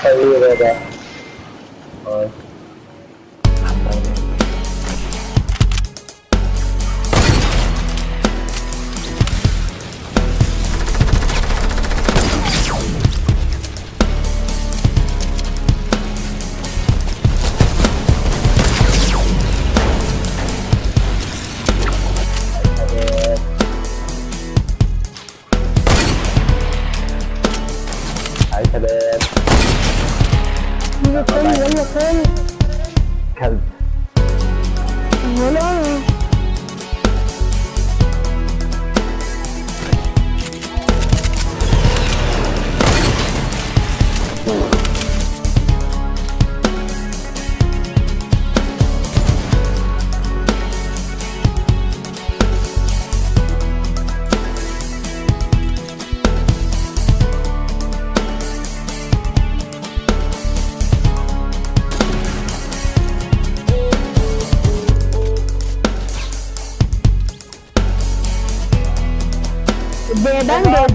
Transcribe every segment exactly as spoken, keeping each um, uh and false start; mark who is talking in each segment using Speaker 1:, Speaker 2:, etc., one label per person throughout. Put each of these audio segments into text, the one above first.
Speaker 1: طيب ده. اه عايز شباب.
Speaker 2: يلا كل يلا كل
Speaker 1: كلب.
Speaker 2: ولا باندج.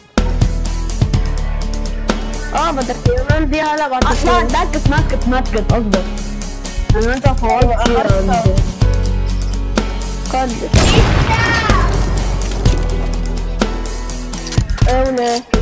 Speaker 2: اه بدك كمان دي هلا بعد لا دكت ماسكت ماسكت قصدك انا انت فوضت كتير قد اولى